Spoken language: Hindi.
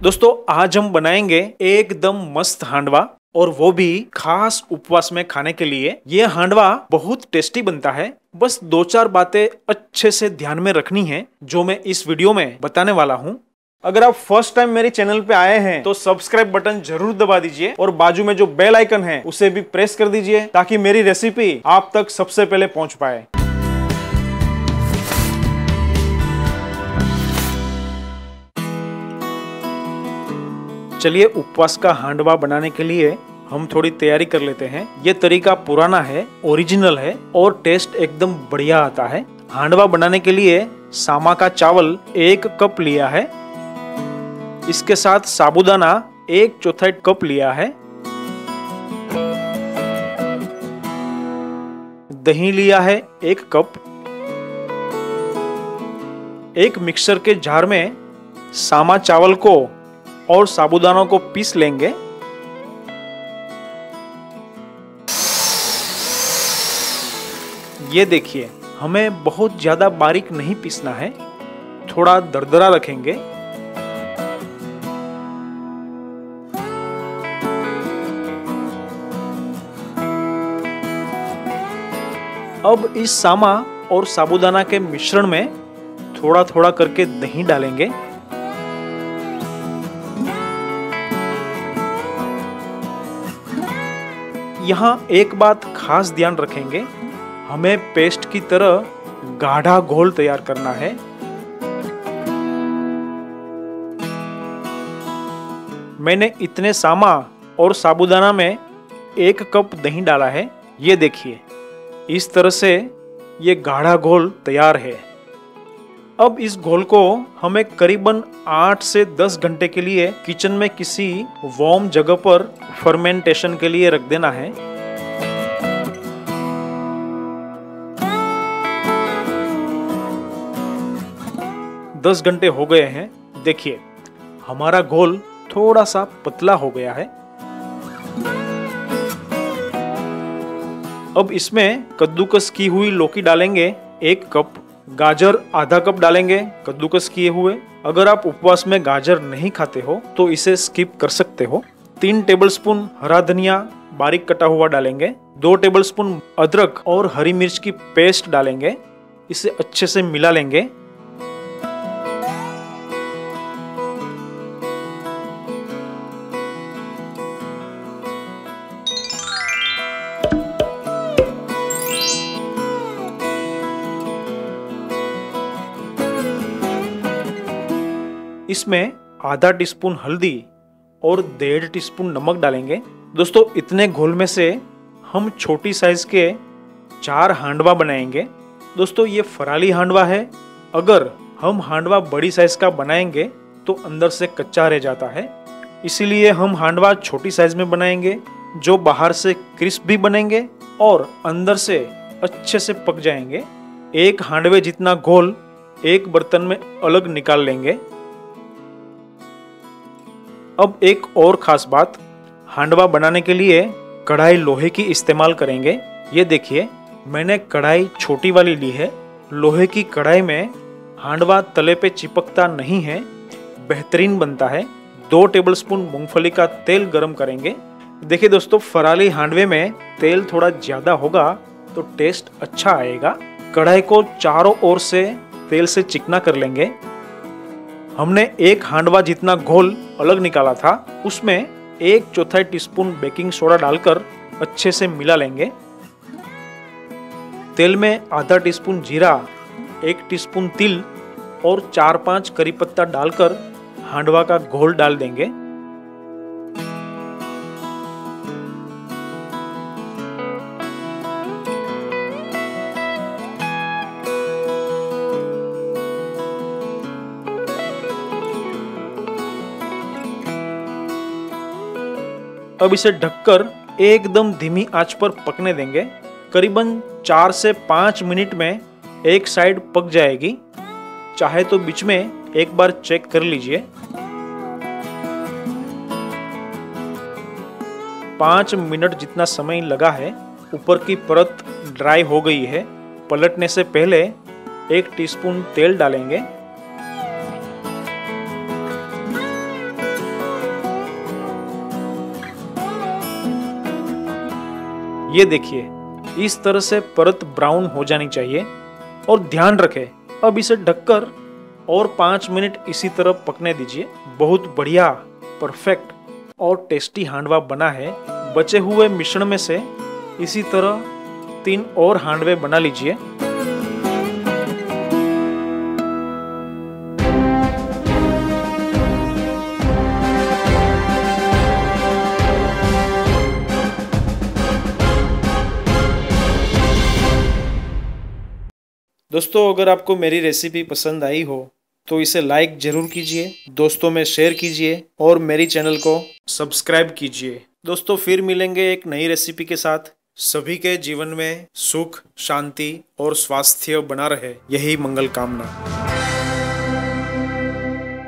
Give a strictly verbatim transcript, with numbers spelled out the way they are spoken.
दोस्तों आज हम बनाएंगे एकदम मस्त हांडवा, और वो भी खास उपवास में खाने के लिए। ये हांडवा बहुत टेस्टी बनता है। बस दो चार बातें अच्छे से ध्यान में रखनी है जो मैं इस वीडियो में बताने वाला हूँ। अगर आप फर्स्ट टाइम मेरे चैनल पे आए हैं तो सब्सक्राइब बटन जरूर दबा दीजिए और बाजू में जो बेल आइकन है उसे भी प्रेस कर दीजिए ताकि मेरी रेसिपी आप तक सबसे पहले पहुंच पाए। चलिए उपवास का हांडवा बनाने के लिए हम थोड़ी तैयारी कर लेते हैं। ये तरीका पुराना है, ओरिजिनल है और टेस्ट एकदम बढ़िया आता है। हांडवा बनाने के लिए सामा का चावल एक कप लिया है। इसके साथ साबूदाना एक चौथाई कप लिया है। दही लिया है एक कप। एक मिक्सर के जार में सामा चावल को और साबूदाना को पीस लेंगे। ये देखिए, हमें बहुत ज्यादा बारीक नहीं पीसना है, थोड़ा दरदरा रखेंगे। अब इस सामा और साबूदाना के मिश्रण में थोड़ा थोड़ा करके दही डालेंगे। यहाँ एक बात खास ध्यान रखेंगे, हमें पेस्ट की तरह गाढ़ा घोल तैयार करना है। मैंने इतने सामा और साबूदाना में एक कप दही डाला है। ये देखिए, इस तरह से ये गाढ़ा घोल तैयार है। अब इस घोल को हमें करीबन आठ से दस घंटे के लिए किचन में किसी वार्म जगह पर फर्मेंटेशन के लिए रख देना है। दस घंटे हो गए हैं। देखिए, हमारा घोल थोड़ा सा पतला हो गया है। अब इसमें कद्दूकस की हुई लौकी डालेंगे एक कप। गाजर आधा कप डालेंगे कद्दूकस किए हुए। अगर आप उपवास में गाजर नहीं खाते हो तो इसे स्किप कर सकते हो। तीन टेबलस्पून हरा धनिया बारीक कटा हुआ डालेंगे। दो टेबलस्पून अदरक और हरी मिर्च की पेस्ट डालेंगे। इसे अच्छे से मिला लेंगे। इसमें आधा टीस्पून हल्दी और डेढ़ टीस्पून नमक डालेंगे। दोस्तों, इतने घोल में से हम छोटी साइज के चार हांडवा बनाएंगे। दोस्तों, ये फराली हांडवा है। अगर हम हांडवा बड़ी साइज का बनाएंगे तो अंदर से कच्चा रह जाता है, इसीलिए हम हांडवा छोटी साइज में बनाएंगे जो बाहर से क्रिस्प भी बनेंगे और अंदर से अच्छे से पक जाएंगे। एक हांडवे जितना घोल एक बर्तन में अलग निकाल लेंगे। अब एक और खास बात, हांडवा बनाने के लिए कढ़ाई लोहे की इस्तेमाल करेंगे। ये देखिए, मैंने कढ़ाई छोटी वाली ली है। लोहे की कढ़ाई में हांडवा तले पे चिपकता नहीं है, बेहतरीन बनता है। दो टेबलस्पून मूंगफली का तेल गरम करेंगे। देखिए दोस्तों, फराली हांडवे में तेल थोड़ा ज्यादा होगा तो टेस्ट अच्छा आएगा। कढ़ाई को चारों ओर से तेल से चिकना कर लेंगे। हमने एक हांडवा जितना घोल अलग निकाला था, उसमें एक चौथाई टीस्पून बेकिंग सोडा डालकर अच्छे से मिला लेंगे। तेल में आधा टीस्पून जीरा, एक टीस्पून तिल और चार पांच करी पत्ता डालकर हांडवा का घोल डाल देंगे। अब इसे ढककर एकदम धीमी आंच पर पकने देंगे। करीबन चार से पाँच मिनट में एक साइड पक जाएगी। चाहे तो बीच में एक बार चेक कर लीजिए। पाँच मिनट जितना समय लगा है। ऊपर की परत ड्राई हो गई है। पलटने से पहले एक टीस्पून तेल डालेंगे। ये देखिए, इस तरह से परत ब्राउन हो जानी चाहिए। और ध्यान रखें, अब इसे ढककर और पाँच मिनट इसी तरह पकने दीजिए। बहुत बढ़िया, परफेक्ट और टेस्टी हांडवा बना है। बचे हुए मिश्रण में से इसी तरह तीन और हांडवे बना लीजिए। दोस्तों, अगर आपको मेरी रेसिपी पसंद आई हो तो इसे लाइक जरूर कीजिए, दोस्तों में शेयर कीजिए और मेरी चैनल को सब्सक्राइब कीजिए। दोस्तों, फिर मिलेंगे एक नई रेसिपी के साथ। सभी के जीवन में सुख, शांति और स्वास्थ्य बना रहे, यही मंगल कामना।